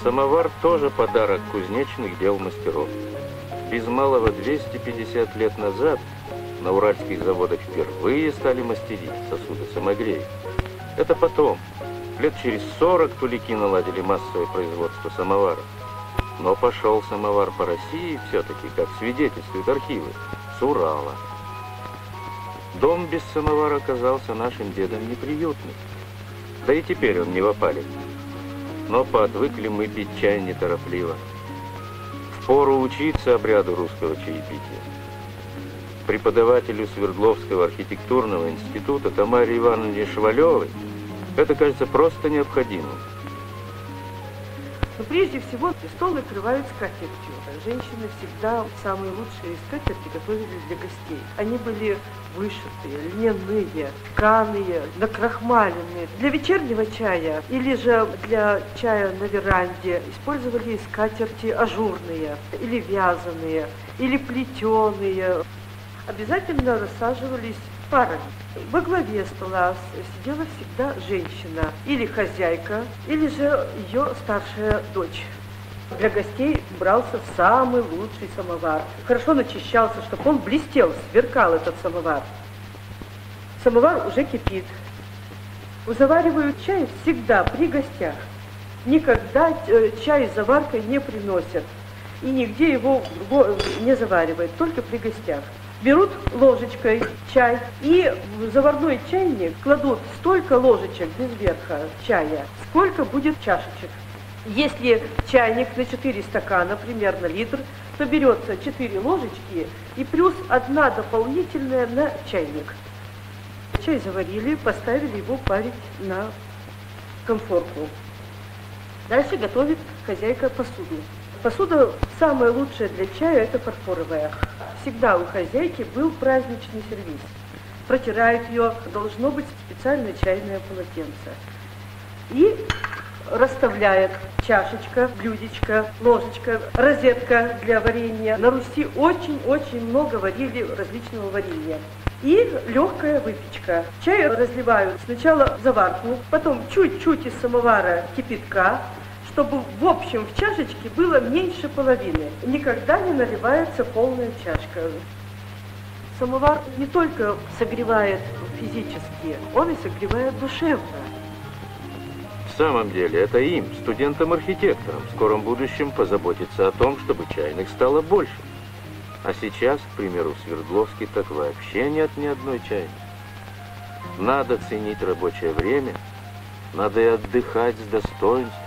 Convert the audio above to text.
Самовар тоже подарок кузнечных дел мастеров. Без малого 250 лет назад на уральских заводах впервые стали мастерить сосуды-самогреи. Это потом, лет через 40, тулики наладили массовое производство самовара. Но пошел самовар по России все-таки, как свидетельствуют архивы, с Урала. Дом без самовара оказался нашим дедом неприютным. Да и теперь он не в опале. Но поотвыкли мы пить чай неторопливо. Впору учиться обряду русского чаепития. Преподавателю Свердловского архитектурного института Тамаре Ивановне Швалевой это кажется просто необходимым. Но прежде всего стол накрывают скатертью. Женщины всегда самые лучшие скатерти готовили для гостей. Они были вышитые, льняные, тканые, накрахмаленные. Для вечернего чая или же для чая на веранде использовали скатерти ажурные, или вязаные, или плетеные. Обязательно рассаживались парами. Во главе стола сидела всегда женщина, или хозяйка, или же ее старшая дочь. Для гостей брался самый лучший самовар. Хорошо начищался, чтобы он блестел, сверкал этот самовар. Самовар уже кипит. Заваривают чай всегда при гостях. Никогда чай с заваркой не приносят. И нигде его не заваривают, только при гостях. Берут ложечкой чай и в заварной чайник кладут столько ложечек без верха чая, сколько будет чашечек. Если чайник на 4 стакана, примерно литр, то берется 4 ложечки и плюс 1 дополнительная на чайник. Чай заварили, поставили его парить на конфорку. Дальше готовит хозяйка посуду. Посуда самая лучшая для чая – это фарфоровая. Всегда у хозяйки был праздничный сервиз. Протирает ее, должно быть специальное чайное полотенце. И расставляет чашечка, блюдечко, ложечка, розетка для варенья. На Руси очень-очень много варили различного варенья. И легкая выпечка. Чай разливают сначала в заварку, потом чуть-чуть из самовара кипятка, чтобы в общем в чашечке было меньше половины. Никогда не наливается полная чашка. Самовар не только согревает физически, он и согревает душевно. В самом деле, это им, студентам-архитекторам, в скором будущем позаботиться о том, чтобы чайных стало больше. А сейчас, к примеру, в Свердловске так вообще нет ни одной чайной. Надо ценить рабочее время, надо и отдыхать с достоинством.